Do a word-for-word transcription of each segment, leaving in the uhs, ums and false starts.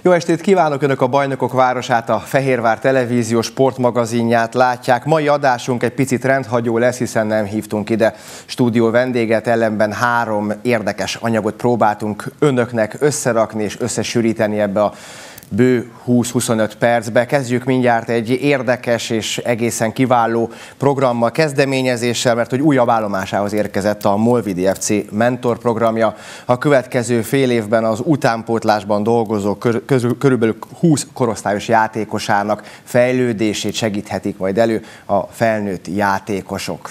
Jó estét kívánok! Önök a Bajnokok Városát, a Fehérvár Televízió sportmagazinját látják. Mai adásunk egy picit rendhagyó lesz, hiszen nem hívtunk ide stúdió vendéget, ellenben három érdekes anyagot próbáltunk önöknek összerakni és összesűríteni ebbe a bő húsz-huszonöt percbe. Kezdjük mindjárt egy érdekes és egészen kiváló programmal, kezdeményezéssel, mert hogy újabb állomásához érkezett a Molvidi ef cé mentorprogramja. A következő fél évben az utánpótlásban dolgozó kör, körülbelül húsz korosztályos játékosának fejlődését segíthetik majd elő a felnőtt játékosok.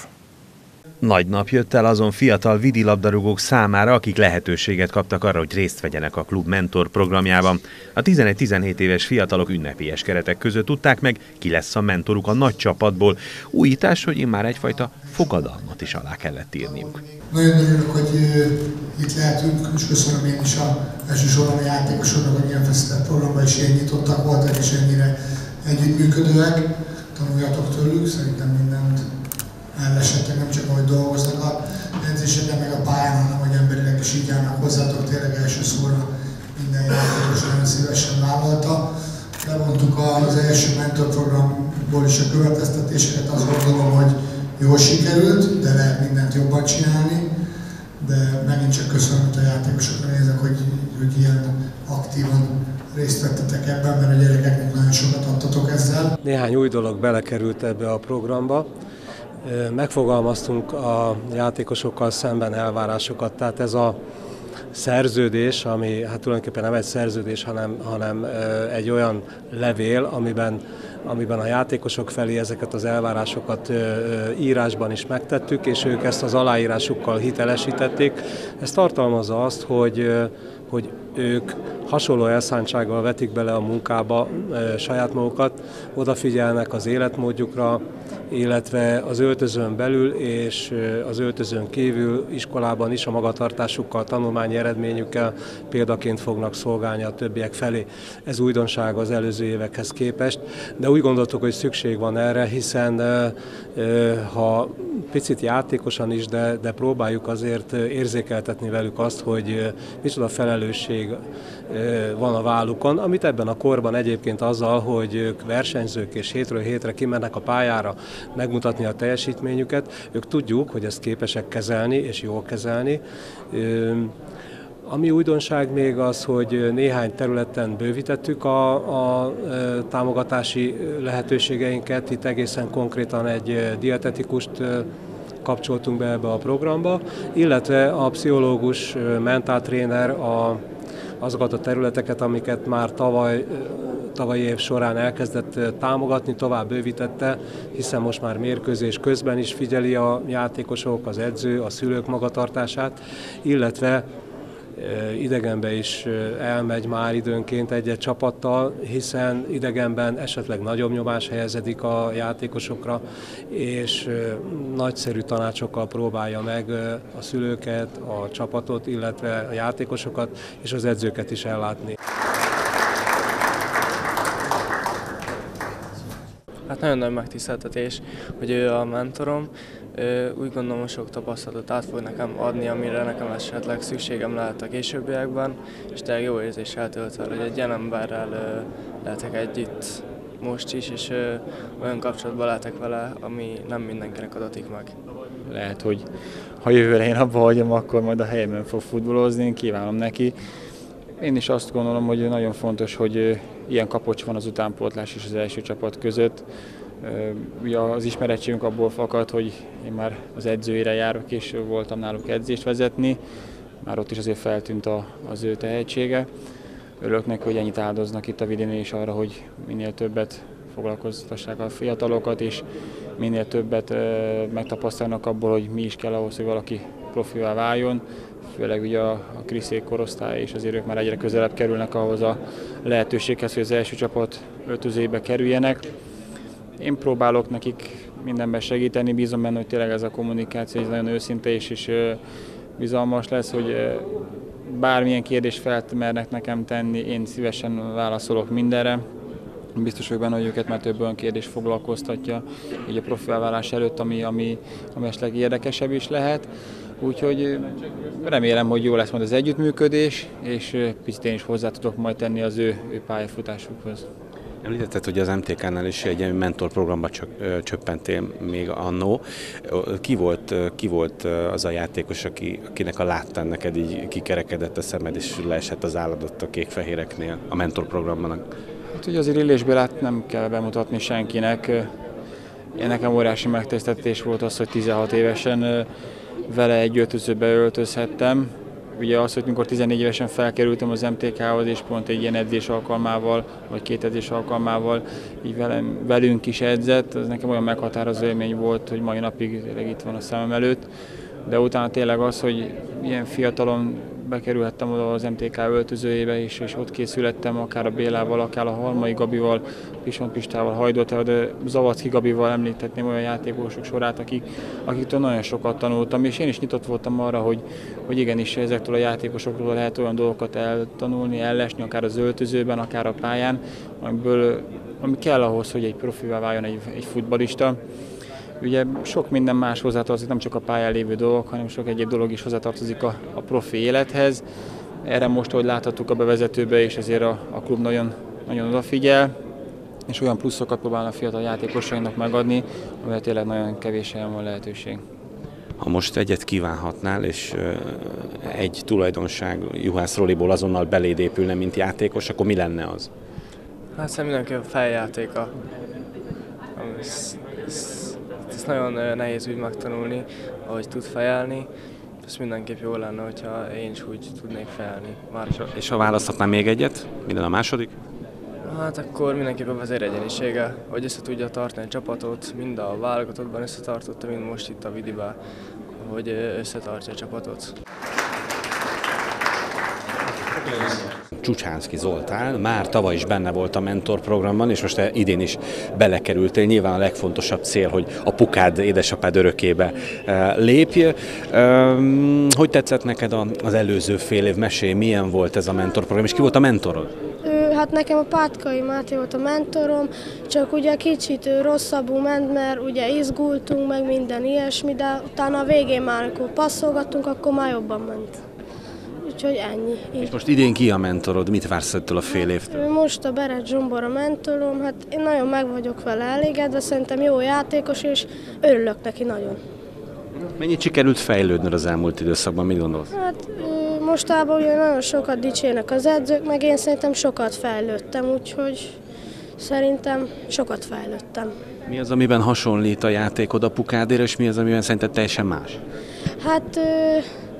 Nagy nap jött el azon fiatal vízilabdarúgók számára, akik lehetőséget kaptak arra, hogy részt vegyenek a klub mentor programjában. A tizenegy-tizenhét éves fiatalok ünnepélyes keretek között tudták meg, ki lesz a mentoruk a nagy csapatból. Újítás, hogy immár egyfajta fogadalmat is alá kellett írniuk. Nagyon örülök, hogy itt lehetünk, és köszönöm én is a elsősorban a játékosoknak, hogy ilyen feszített programban is ilyen nyitottak voltak, és ennyire együttműködőek. Tanuljatok tőlük, szerintem mindent ellesettek, nem csak ahogy dolgoznak a edzéseken, meg a pályán, hanem hogy emberileg is így állnak hozzátok, tényleg első szóra minden játékos nagyon szívesen vállalta. Levontuk az első mentorprogramból is a következtetéseket, azt gondolom, hogy jól sikerült, de lehet mindent jobban csinálni, de megint csak köszönöm a játékosokra nézek, hogy, hogy ilyen aktívan részt vettetek ebben, mert a gyerekeknek nagyon sokat adtatok ezzel. Néhány új dolog belekerült ebbe a programba. Megfogalmaztunk a játékosokkal szemben elvárásokat, tehát ez a szerződés, ami hát tulajdonképpen nem egy szerződés, hanem, hanem egy olyan levél, amiben, amiben a játékosok felé ezeket az elvárásokat írásban is megtettük, és ők ezt az aláírásukkal hitelesítették. Ez tartalmazza azt, hogy, hogy ők hasonló elszántsággal vetik bele a munkába e, saját magukat, odafigyelnek az életmódjukra, illetve az öltözőn belül és az öltözőn kívül iskolában is a magatartásukkal, tanulmányi eredményükkel példaként fognak szolgálni a többiek felé. Ez újdonság az előző évekhez képest, de úgy gondoltuk, hogy szükség van erre, hiszen e, e, ha picit játékosan is, de, de próbáljuk azért érzékeltetni velük azt, hogy micsoda felelősség van a vállukon, amit ebben a korban egyébként azzal, hogy ők versenyzők és hétről hétre kimennek a pályára megmutatni a teljesítményüket, ők tudjuk, hogy ezt képesek kezelni és jól kezelni. Ami újdonság még az, hogy néhány területen bővítettük a, a támogatási lehetőségeinket, itt egészen konkrétan egy dietetikust kapcsoltunk be ebbe a programba, illetve a pszichológus, mentáltréner a azokat a területeket, amiket már tavaly, tavalyi év során elkezdett támogatni, tovább bővítette, hiszen most már mérkőzés közben is figyeli a játékosok, az edző, a szülők magatartását, illetve idegenbe is elmegy már időnként egy-egy csapattal, hiszen idegenben esetleg nagyobb nyomás helyezedik a játékosokra, és nagyszerű tanácsokkal próbálja meg a szülőket, a csapatot, illetve a játékosokat és az edzőket is ellátni. Hát nagyon nagy megtiszteltetés, hogy ő a mentorom. Úgy gondolom, hogy sok tapasztalatot át fog nekem adni, amire nekem esetleg szükségem lehet a későbbiekben, és tényleg jó érzéssel tölt el, hogy egy ilyen emberrel lehetek együtt most is, és olyan kapcsolatban lehetek vele, ami nem mindenkinek adatik meg. Lehet, hogy ha jövőre én abba hagyom, akkor majd a helyemben fog futballozni, én kívánom neki. Én is azt gondolom, hogy nagyon fontos, hogy ilyen kapocs van az utánpótlás és az első csapat között. Ugye az ismeretségünk abból fakad, hogy én már az edzőire járok, és voltam náluk edzést vezetni. Már ott is azért feltűnt a, az ő tehetsége. Örülök neki, hogy ennyit áldoznak itt a Vidénen is arra, hogy minél többet foglalkoztassák a fiatalokat, és minél többet megtapasztalnak abból, hogy mi is kell ahhoz, hogy valaki profivá váljon. Főleg ugye a, a Kriszék korosztály, és azért ők már egyre közelebb kerülnek ahhoz a lehetőséghez, hogy az első csapat öltözébe kerüljenek. Én próbálok nekik mindenben segíteni, bízom benne, hogy tényleg ez a kommunikáció ez nagyon őszinte és, és bizalmas lesz, hogy bármilyen kérdést felmernek nekem tenni, én szívesen válaszolok mindenre. Biztos vagyok benne, hogy őket már több olyan kérdés foglalkoztatja így a profilvállalás előtt, ami, ami, ami esetleg érdekesebb is lehet. Úgyhogy remélem, hogy jó lesz majd az együttműködés, és picit én is hozzá tudok majd tenni az ő, ő pályafutásukhoz. Említetted, hogy az em té ká-nál is egy mentorprogramba csöppentél még annó. Ki volt, ki volt az a játékos, aki, akinek a láttán neked így kikerekedett a szemed, és leesett az álladott a kék-fehéreknél a mentorprogramban? Hát ugye azért Illés Bélát nem kell bemutatni senkinek. Én nekem óriási megtiszteltetés volt az, hogy tizenhat évesen vele egy öltözőbe öltözhettem. Ugye az, hogy mikor tizennégy évesen felkerültem az em té ká-hoz, és pont egy ilyen edzés alkalmával, vagy két edzés alkalmával így velem, velünk is edzett, az nekem olyan meghatározó élmény volt, hogy mai napig itt van a szemem előtt. De utána tényleg az, hogy ilyen fiatalon bekerülhettem oda az em té ká öltözőjébe is, és ott készülettem akár a Bélával, akár a Halmai Gabival, Pison Pistával, Hajdótával, de Zavacki Gabival említhetném olyan játékosok sorát, akik, akiktől nagyon sokat tanultam, és én is nyitott voltam arra, hogy, hogy igenis ezektől a játékosoktól lehet olyan dolgokat eltanulni, ellesni, akár az öltözőben, akár a pályán, amiből, ami kell ahhoz, hogy egy profivá váljon egy, egy futballista. Ugye sok minden más hozzátartozik, nem csak a pályán lévő dolgok, hanem sok egyéb dolog is hozzátartozik a, a profi élethez. Erre most, ahogy láthattuk a bevezetőbe, és ezért a, a klub nagyon, nagyon odafigyel, és olyan pluszokat próbálnak a fiatal játékosainak megadni, amelyet tényleg nagyon kevés helyen van lehetőség. Ha most egyet kívánhatnál, és egy tulajdonság Juhász Roliból azonnal beléd épülne, mint játékos, akkor mi lenne az? Hát szerintem mindenki a feljátéka. Ezt nagyon nehéz úgy megtanulni, ahogy tud fejelni. Ez mindenképp jó lenne, hogyha én is úgy tudnék fejelni. Már és ha választhatnál még egyet, minden a második? Hát akkor mindenképp a vezéregyenisége, hogy össze tudja tartani a csapatot, mind a válogatottban összetartotta, mind most itt a Vidiben, hogy összetartja a csapatot. Csucsánszky Zoltán már tavaly is benne volt a mentorprogramban, és most idén is belekerültél. Nyilván a legfontosabb cél, hogy a pukád, édesapád örökébe lépj. Hogy tetszett neked az előző fél év? Mesélj, milyen volt ez a mentorprogram, és ki volt a mentorod? Hát nekem a Pátkai Máté volt a mentorom, csak ugye kicsit rosszabbul ment, mert ugye izgultunk, meg minden ilyesmi, de utána a végén már, amikor passzolgattunk, akkor már jobban ment. Úgyhogy ennyi. Így. És most idén ki a mentorod? Mit vársz ettől a fél évtől? Most a Berett Zsombor a mentorom, hát én nagyon meg vagyok vele elégedve, szerintem jó játékos, és örülök neki nagyon. Mennyit sikerült fejlődnöd az elmúlt időszakban, mit gondolsz? Hát mostában ugye nagyon sokat dicsérnek az edzők, meg én szerintem sokat fejlődtem, úgyhogy szerintem sokat fejlődtem. Mi az, amiben hasonlít a játékod a pukádért, és mi az, amiben szerinted teljesen más? Hát ö,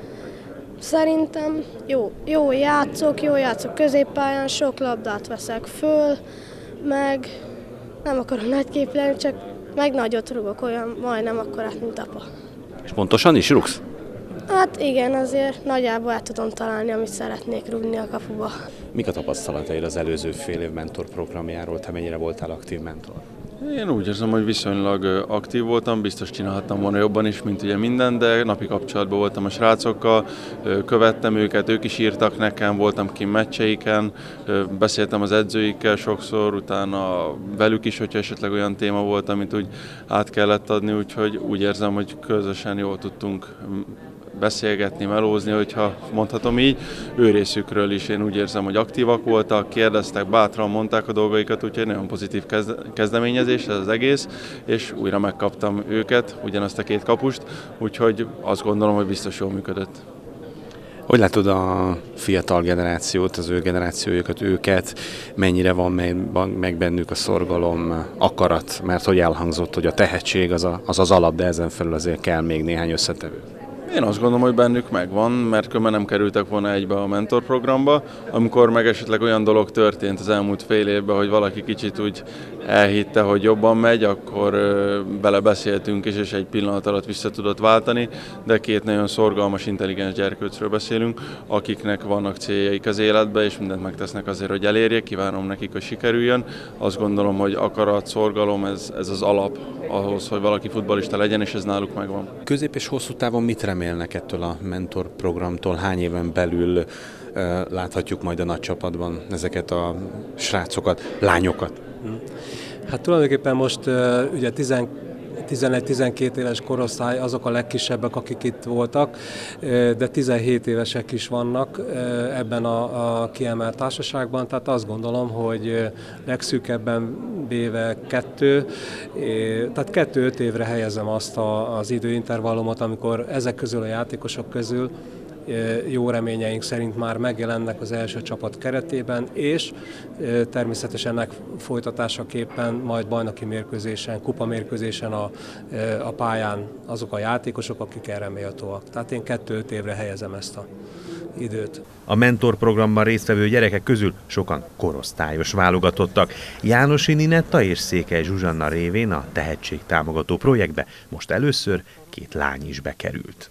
szerintem jó, jó játszok, jó játszok középpályán, sok labdát veszek föl, meg nem akarok nagy kép lenni, csak meg nagyot rugok, olyan majdnem akkorát, mint apa. És pontosan is rugsz? Hát igen, azért nagyjából el tudom találni, amit szeretnék rúgni a kapuba. Mik a tapasztalataid az előző fél év mentorprogramjáról? Te mennyire voltál aktív mentor? Én úgy érzem, hogy viszonylag aktív voltam, biztos csinálhattam volna jobban is, mint ugye minden, de napi kapcsolatban voltam a srácokkal, követtem őket, ők is írtak nekem, voltam kint meccseiken, beszéltem az edzőikkel sokszor, utána velük is, hogyha esetleg olyan téma volt, amit úgy át kellett adni, úgyhogy úgy érzem, hogy közösen jól tudtunk beszélgetni, melózni, hogyha mondhatom így. Ő részükről is én úgy érzem, hogy aktívak voltak, kérdeztek, bátran mondták a dolgaikat, úgyhogy nagyon pozitív kezdeményezés ez az egész, és újra megkaptam őket, ugyanazt a két kapust, úgyhogy azt gondolom, hogy biztos jól működött. Hogy látod a fiatal generációt, az ő generációjukat, őket, mennyire van meg bennük a szorgalom, akarat, mert hogy elhangzott, hogy a tehetség az a, az, az alap, de ezen felül azért kell még néhány összetevő. Én azt gondolom, hogy bennük megvan, mert különben nem kerültek volna egybe a mentorprogramba. Amikor meg esetleg olyan dolog történt az elmúlt fél évben, hogy valaki kicsit úgy elhitte, hogy jobban megy, akkor belebeszéltünk is, és egy pillanat alatt vissza tudott váltani, de két nagyon szorgalmas, intelligens gyerkőcről beszélünk, akiknek vannak céljaik az életben, és mindent megtesznek azért, hogy elérjék, kívánom nekik, hogy sikerüljön. Azt gondolom, hogy akarat, szorgalom, ez, ez az alap ahhoz, hogy valaki futballista legyen, és ez náluk megvan. Közép és hosszú távon mit remélnek ettől a mentorprogramtól? Hány éven belül uh, láthatjuk majd a nagy csapatban ezeket a srácokat, lányokat? Hát tulajdonképpen most uh, ugye tizenegy-tizenkét éves korosztály azok a legkisebbek, akik itt voltak, de tizenhét évesek is vannak ebben a, a kiemelt társaságban, tehát azt gondolom, hogy legszűkebben véve kettő, tehát kettő-öt évre helyezem azt a, az időintervallumot, amikor ezek közül a játékosok közül jó reményeink szerint már megjelennek az első csapat keretében, és természetesen ennek folytatásaképpen majd bajnoki mérkőzésen, kupamérkőzésen a, a pályán azok a játékosok, akik erre méltóak. Tehát én kettő-öt évre helyezem ezt a időt. A mentorprogramban résztvevő gyerekek közül sokan korosztályos válogatottak. Jánosi Ninetta és Székely Zsuzsanna révén a tehetségtámogató projektbe most először két lány is bekerült.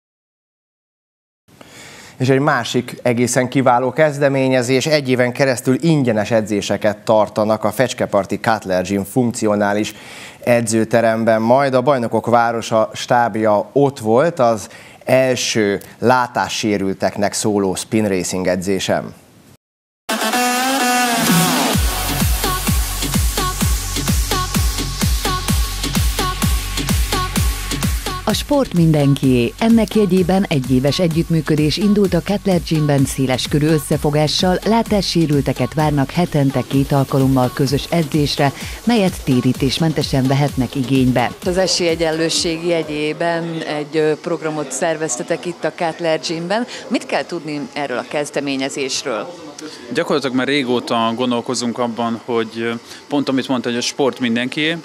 És egy másik egészen kiváló kezdeményezés, egy éven keresztül ingyenes edzéseket tartanak a Fecskeparti Cutler Gym funkcionális edzőteremben. Majd a Bajnokok Városa stábja ott volt az első látássérülteknek szóló spin racing edzésem. A sport mindenkié. Ennek jegyében egyéves együttműködés indult a Cutler Gymben széleskörű összefogással, látássérülteket várnak hetente két alkalommal közös edzésre, melyet térítésmentesen vehetnek igénybe. Az esélyegyenlőség jegyében egy programot szerveztetek itt a Cutler Gymben. Mit kell tudni erről a kezdeményezésről? Gyakorlatilag már régóta gondolkozunk abban, hogy pont amit mondta, hogy a sport mindenkié,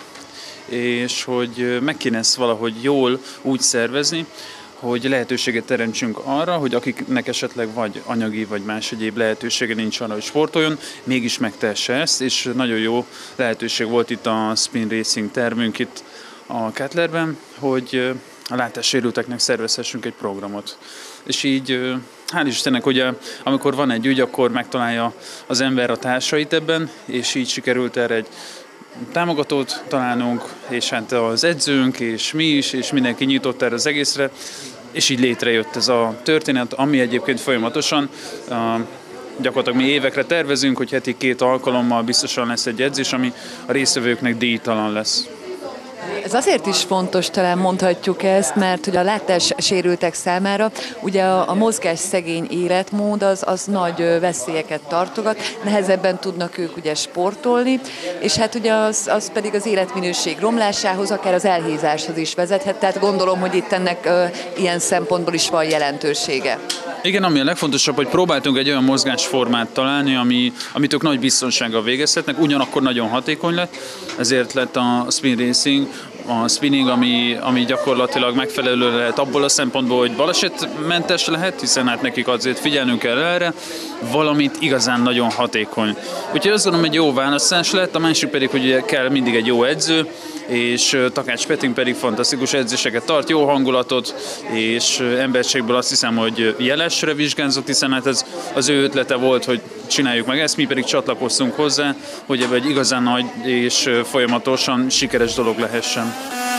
és hogy meg kéne ezt valahogy jól úgy szervezni, hogy lehetőséget teremtsünk arra, hogy akiknek esetleg vagy anyagi, vagy más egyéb lehetősége nincs arra, hogy sportoljon, mégis megtehesse ezt, és nagyon jó lehetőség volt itt a spin racing termünk itt a Cutlerben, hogy a látássérülteknek szervezhessünk egy programot. És így, hál' Istennek, ugye, amikor van egy ügy, akkor megtalálja az ember a társait ebben, és így sikerült erre egy támogatót találnunk, és hát az edzőnk, és mi is, és mindenki nyitott erre az egészre, és így létrejött ez a történet, ami egyébként folyamatosan, gyakorlatilag mi évekre tervezünk, hogy heti két alkalommal biztosan lesz egy edzés, ami a résztvevőknek díjtalan lesz. Ez azért is fontos, talán mondhatjuk ezt, mert hogy a látássérültek számára ugye a, a mozgásszegény életmód az, az nagy veszélyeket tartogat, nehezebben tudnak ők ugye sportolni, és hát ugye az, az pedig az életminőség romlásához, akár az elhízáshoz is vezethet, tehát gondolom, hogy itt ennek ö, ilyen szempontból is van jelentősége. Igen, ami a legfontosabb, hogy próbáltunk egy olyan mozgásformát találni, ami, amit ők nagy biztonsággal végezhetnek, ugyanakkor nagyon hatékony lett, ezért lett a spin racing, a spinning, ami, ami gyakorlatilag megfelelő lehet abból a szempontból, hogy balesetmentes lehet, hiszen hát nekik azért figyelnünk kell erre, valamint igazán nagyon hatékony. Úgyhogy azt gondolom, egy jó választás lett, a másik pedig, hogy kell mindig egy jó edző, és Takács Peting pedig fantasztikus edzéseket tart, jó hangulatot, és emberségből azt hiszem, hogy jelesre vizsgázott, hiszen hát ez az ő ötlete volt, hogy csináljuk meg ezt, mi pedig csatlakoztunk hozzá, hogy ebben egy igazán nagy és folyamatosan sikeres dolog lehessen.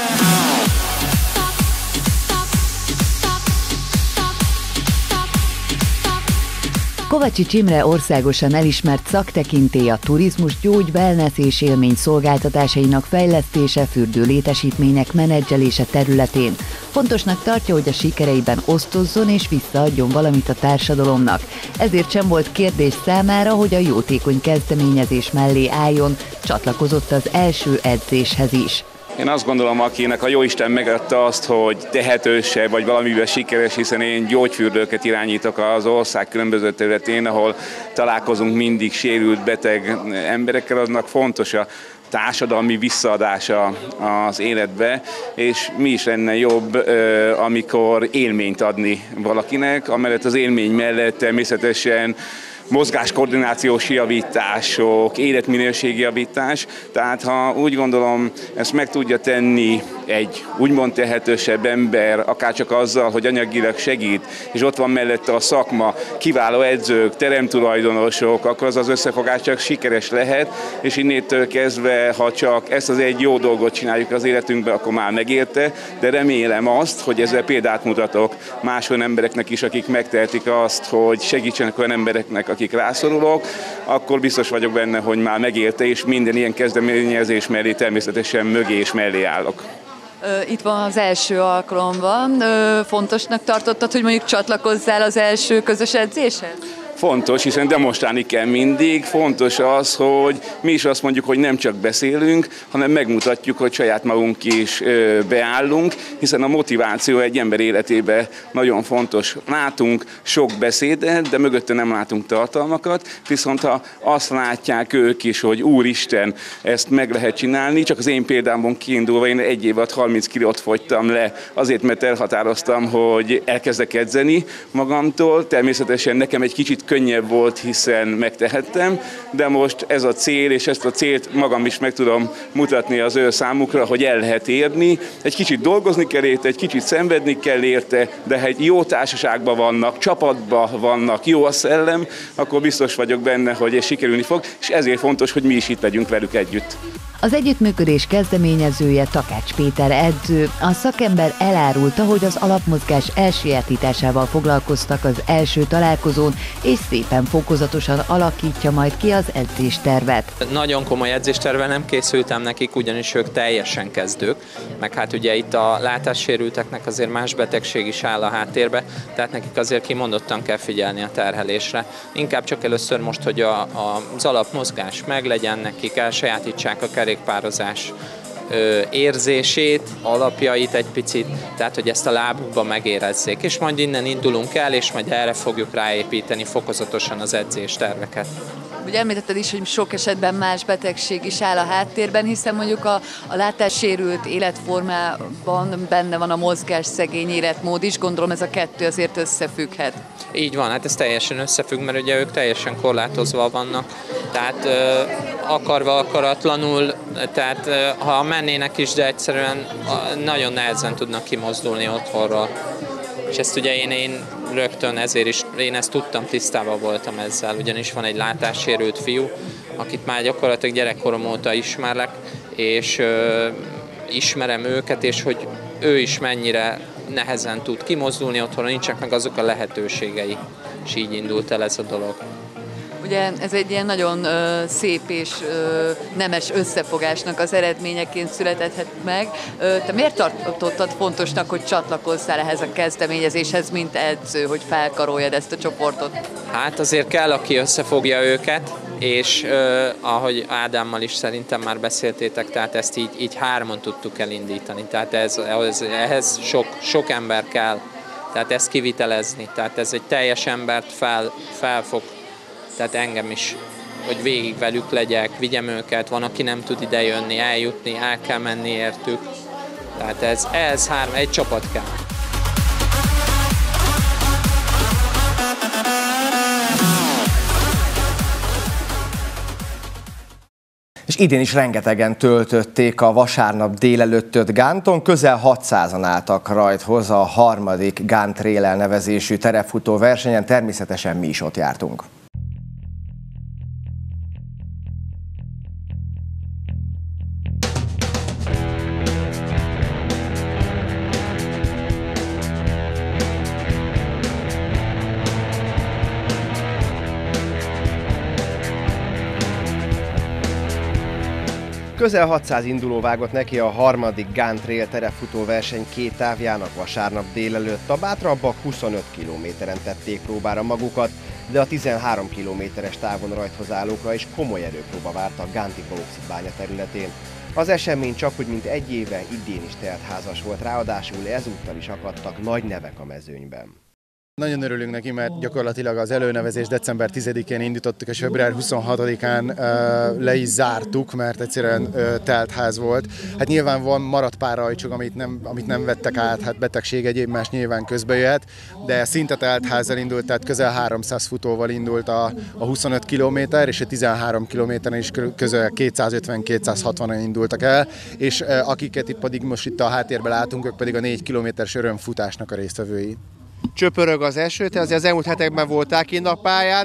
Kovacsics Imre országosan elismert szaktekintély a turizmus, gyógy, wellness és élmény szolgáltatásainak fejlesztése, fürdőlétesítmények menedzselése területén. Fontosnak tartja, hogy a sikereiben osztozzon és visszaadjon valamit a társadalomnak. Ezért sem volt kérdés számára, hogy a jótékony kezdeményezés mellé álljon, csatlakozott az első edzéshez is. Én azt gondolom, akinek a jóisten megadta azt, hogy tehetősebb vagy valamivel sikeres, hiszen én gyógyfürdőket irányítok az ország különböző területén, ahol találkozunk mindig sérült, beteg emberekkel, aznak fontos a társadalmi visszaadása az életbe, és mi is lenne jobb, amikor élményt adni valakinek, amellett az élmény mellett természetesen mozgáskoordinációs javítások, életminőségi javítás, tehát ha úgy gondolom, ezt meg tudja tenni egy úgymond tehetősebb ember, akárcsak azzal, hogy anyagilag segít, és ott van mellette a szakma, kiváló edzők, teremtulajdonosok, akkor az az összefogás csak sikeres lehet, és innétől kezdve, ha csak ezt az egy jó dolgot csináljuk az életünkben, akkor már megérte, de remélem azt, hogy ezzel példát mutatok más olyan embereknek is, akik megtehetik azt, hogy segítsenek olyan embereknek, akik rászorulok, akkor biztos vagyok benne, hogy már megérte, és minden ilyen kezdeményezés mellé természetesen mögé és mellé állok. Itt van az első alkalomban. Fontosnak tartottad, hogy mondjuk csatlakozzál az első közös edzéshez? Fontos, hiszen demonstrálni kell mindig. Fontos az, hogy mi is azt mondjuk, hogy nem csak beszélünk, hanem megmutatjuk, hogy saját magunk is beállunk, hiszen a motiváció egy ember életében nagyon fontos. Látunk sok beszédet, de mögötte nem látunk tartalmakat, viszont ha azt látják ők is, hogy Úristen, ezt meg lehet csinálni, csak az én példámon kiindulva én egy év alatt harminc kilót fogytam le, azért, mert elhatároztam, hogy elkezdek edzeni magamtól. Természetesen nekem egy kicsit könnyebb volt, hiszen megtehettem, de most ez a cél, és ezt a célt magam is meg tudom mutatni az ő számukra, hogy el lehet érni. Egy kicsit dolgozni kell érte, egy kicsit szenvedni kell érte, de ha egy jó társaságban vannak, csapatban vannak, jó a szellem, akkor biztos vagyok benne, hogy ez sikerülni fog, és ezért fontos, hogy mi is itt legyünk velük együtt. Az együttműködés kezdeményezője Takács Péter edző. A szakember elárulta, hogy az alapmozgás elsajátításával foglalkoztak az első találkozón, és szépen fokozatosan alakítja majd ki az edzéstervet. Nagyon komoly edzéstervel nem készültem nekik, ugyanis ők teljesen kezdők, meg hát ugye itt a látássérülteknek azért más betegség is áll a háttérbe, tehát nekik azért kimondottan kell figyelni a terhelésre. Inkább csak először most, hogy a, a, az alapmozgás meglegyen nekik, elsajátítsák a kerékpározás ö, érzését, alapjait egy picit, tehát hogy ezt a lábukba megérezzék, és majd innen indulunk el, és majd erre fogjuk ráépíteni fokozatosan az edzésterveket. Ugye említetted is, hogy sok esetben más betegség is áll a háttérben, hiszen mondjuk a, a látássérült életformában benne van a mozgásszegény életmód is, gondolom ez a kettő azért összefügghet. Így van, hát ez teljesen összefügg, mert ugye ők teljesen korlátozva vannak, tehát ö, akarva akaratlanul, tehát ö, ha mennének is, de egyszerűen nagyon nehezen tudnak kimozdulni otthonról. És ezt ugye én, én rögtön ezért is, én ezt tudtam, tisztában voltam ezzel, ugyanis van egy látássérült fiú, akit már gyakorlatilag gyerekkorom óta ismerlek, és ö, ismerem őket, és hogy ő is mennyire nehezen tud kimozdulni otthon, nincsenek meg azok a lehetőségei, és így indult el ez a dolog. Ugye ez egy ilyen nagyon ö, szép és ö, nemes összefogásnak az eredményeként született meg. Ö, te miért tartottad fontosnak, hogy csatlakozzál ehhez a kezdeményezéshez, mint edző, hogy felkaroljad ezt a csoportot? Hát azért kell, aki összefogja őket, és ö, ahogy Ádámmal is szerintem már beszéltétek, tehát ezt így, így hárman tudtuk elindítani. Tehát ez, ez, ehhez sok, sok ember kell, tehát ezt kivitelezni. Tehát ez egy teljes embert fel, felfog. Tehát engem is, hogy végig velük legyek, vigyem őket, van, aki nem tud idejönni, eljutni, el kell menni értük. Tehát ez, ez három, egy csapat kell. És idén is rengetegen töltötték a vasárnap délelőttöt Gánton, közel hatszázan álltak rajthoz a harmadik Gán Trail elnevezésű terepfutó versenyen, természetesen mi is ott jártunk. Közel hatszáz induló vágott neki a harmadik Gán Trail terepfutó verseny két távjának vasárnap délelőtt. A bátrabbak huszonöt kilométeren tették próbára magukat, de a tizenhárom kilométeres távon rajthoz állókra is komoly erőpróba várt a gánti bauxitbánya területén. Az esemény csak úgy, mint egy éve idén is teltházas volt, ráadásul ezúttal is akadtak nagy nevek a mezőnyben. Nagyon örülünk neki, mert gyakorlatilag az előnevezés december tizedikén indítottuk, és február huszonhatodikán uh, le is zártuk, mert egyszerűen uh, teltház volt. Hát nyilván van maradt pár rajcsok, amit nem, amit nem vettek át, hát betegség egyéb más nyilván közbe jöhet, de szinte teltházzal indult, tehát közel háromszáz futóval indult a, a huszonöt kilométer, és a tizenhárom kilométeren is közel kétszázötven-kétszázhatvanan indultak el, és uh, akiket itt pedig most itt a háttérben látunk, ők pedig a négy kilométeres örömfutásnak a résztvevői. Csöpörög az eső, te azért az elmúlt hetekben voltál kint a pályán.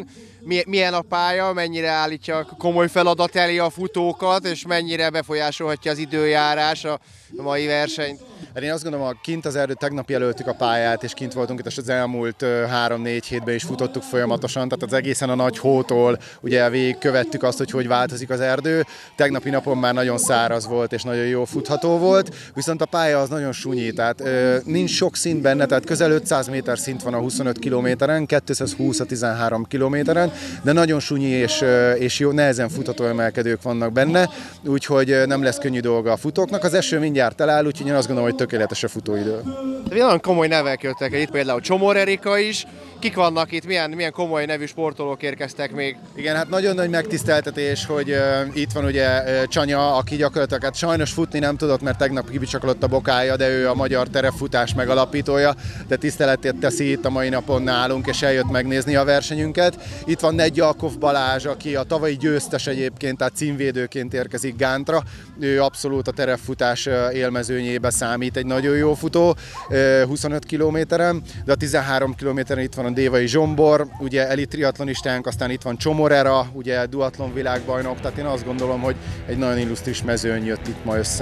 milyen a pálya, mennyire állítja komoly feladat elé a futókat, és mennyire befolyásolhatja az időjárás a mai versenyt? Hát én azt gondolom, hogy kint az erdő, tegnap jelöltük a pályát, és kint voltunk itt, és az elmúlt három-négy hétben is futottuk folyamatosan, tehát az egészen a nagy hótól ugye végig követtük azt, hogy hogy változik az erdő. Tegnapi napon már nagyon száraz volt, és nagyon jó futható volt, viszont a pálya az nagyon sunyi, tehát ö, nincs sok szint benne, tehát közel ötszáz méter szint van a huszonöt kilométeren, kétszázhúsz a tizenhárom kilométeren, de nagyon sunyi és, és jó, nehezen futható emelkedők vannak benne, úgyhogy nem lesz könnyű dolga a futóknak. Az eső mindjárt eláll, úgyhogy én azt gondolom, hogy tökéletes a futóidő. De nagyon komoly nevek jöttek itt, például Csomor Erika is. Kik vannak itt, milyen, milyen komoly nevű sportolók érkeztek még? Igen, hát nagyon nagy megtiszteltetés, hogy uh, itt van ugye uh, Csanya, aki gyakorlatilag hát sajnos futni nem tudott, mert tegnap kibicsaklott a bokája, de ő a magyar terepfutás megalapítója, de tiszteletét teszi itt a mai napon nálunk, és eljött megnézni a versenyünket. Itt van Nedgyalkov Balázs, aki a tavalyi győztes egyébként, tehát címvédőként érkezik Gántra. Ő abszolút a terepfutás uh, élmezőnyébe számít, egy nagyon jó futó, uh, huszonöt kilométeren, de a tizenhárom kilométeren itt van a Dévai Zsombor, ugye elit triatlonistánk, aztán itt van Csomorera, ugye duatlon világbajnok, tehát én azt gondolom, hogy egy nagyon illusztris mezőny jött itt ma össze.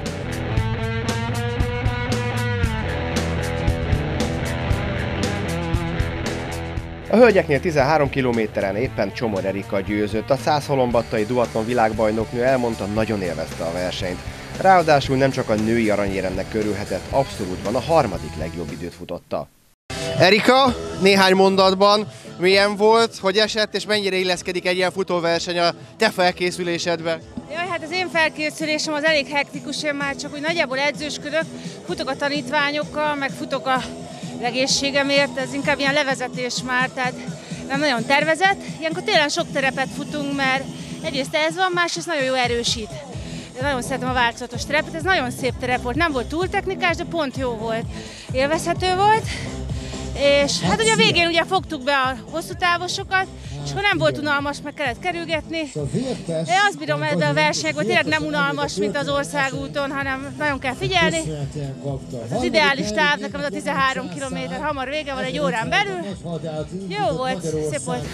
A hölgyeknél tizenhárom kilométeren éppen Csomor Erika győzött. A százhalombattai duatlon világbajnoknő elmondta, nagyon élvezte a versenyt. Ráadásul nem csak a női aranyéremnek körülhetett, abszolút van a harmadik legjobb időt futotta. Erika, néhány mondatban milyen volt, hogy esett, és mennyire illeszkedik egy ilyen futóverseny a te felkészülésedbe? Jaj, hát az én felkészülésem az elég hektikus, én már csak úgy nagyjából edzősködök, futok a tanítványokkal, meg futok a egészségemért, ez inkább ilyen levezetés már, tehát nem nagyon tervezett. Ilyenkor tényleg sok terepet futunk, mert egyrészt ez van, másrészt nagyon jó erősít. Én nagyon szeretem a változatos terepet, ez nagyon szép terep volt, nem volt túl technikás, de pont jó volt, élvezhető volt. És hát ugye a végén ugye fogtuk be a hosszú távosokat, és akkor nem volt unalmas, meg kellett kerülgetni. Én azt bírom ebben a versenyekben, hogy tényleg nem unalmas, mint az országúton, hanem nagyon kell figyelni. Az ideális táv nekem az a tizenhárom kilométer, hamar vége van, egy órán belül. Jó volt, szép volt.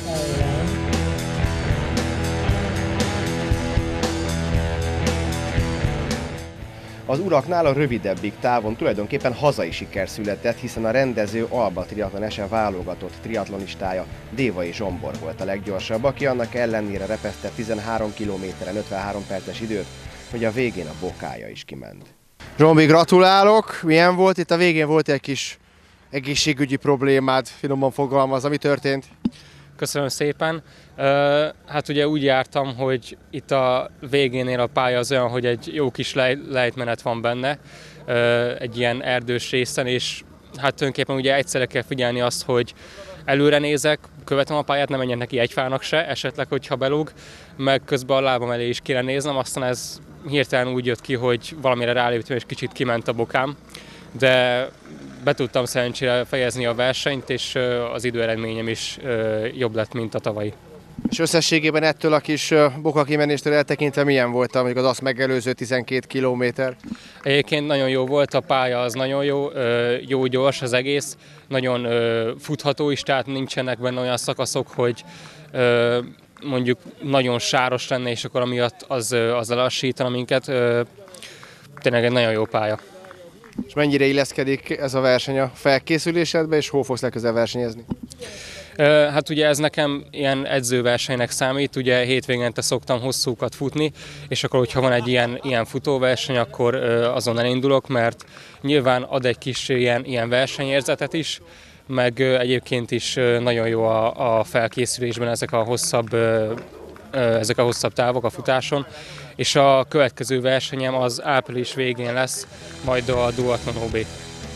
Az uraknál a rövidebbik távon tulajdonképpen hazai siker született, hiszen a rendező Alba Triathlon es e válogatott triatlonistája Dévai Zsombor volt a leggyorsabb, aki annak ellenére repeszte tizenhárom kilométeren ötvenhárom perces időt, hogy a végén a bokája is kiment. Zsombi, gratulálok! Milyen volt? Itt a végén volt egy kis egészségügyi problémád, finoman fogalmazva. Mi történt? Köszönöm szépen. Hát ugye úgy jártam, hogy itt a végénél a pálya az olyan, hogy egy jó kis lejtmenet van benne, egy ilyen erdős részen, és hát tulajdonképpen ugye egyszerre kell figyelni azt, hogy előre nézek, követem a pályát, nem menjek neki egy fának se, esetleg, hogyha belúg, meg közben a lábam elé is kéne néznem, aztán ez hirtelen úgy jött ki, hogy valamire ráléptem, és kicsit kiment a bokám, de be tudtam szerencsére fejezni a versenyt, és az időeredményem is jobb lett, mint a tavalyi. És összességében ettől a kis bokakimenéstől eltekintve milyen volt mondjuk az azt megelőző tizenkét kilométer? Egyébként nagyon jó volt, a pálya az nagyon jó, jó gyors az egész, nagyon futható is, tehát nincsenek benne olyan szakaszok, hogy mondjuk nagyon sáros lenne, és akkor amiatt az, az lelassítana minket. Tényleg egy nagyon jó pálya. És mennyire illeszkedik ez a verseny a felkészülésedbe, és hol fogsz legközelebb versenyezni? Hát ugye ez nekem ilyen edzőversenynek számít, ugye hétvégente szoktam hosszúkat futni, és akkor, hogyha van egy ilyen, ilyen futóverseny, akkor azon elindulok, mert nyilván ad egy kis ilyen, ilyen versenyérzetet is, meg egyébként is nagyon jó a, a felkészülésben ezek a hosszabb ezek a hosszabb távok a futáson, és a következő versenyem az április végén lesz, majd a Duatlon o bé.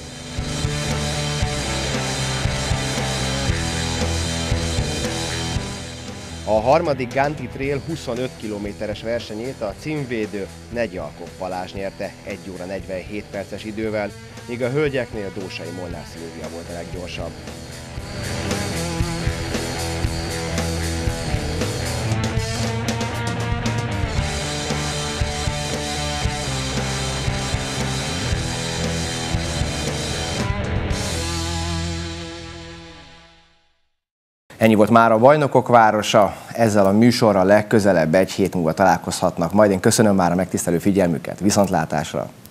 A harmadik Gánti Trail huszonöt kilométeres versenyét a címvédő Nedgyalkov Balázs nyerte egy óra negyvenhét perces idővel, míg a hölgyeknél Dósai Molnár Szilvia volt a leggyorsabb. Ennyi volt már a Bajnokok városa, ezzel a műsorral legközelebb egy hét múlva találkozhatnak. Majd én köszönöm már a megtisztelő figyelmüket, viszontlátásra!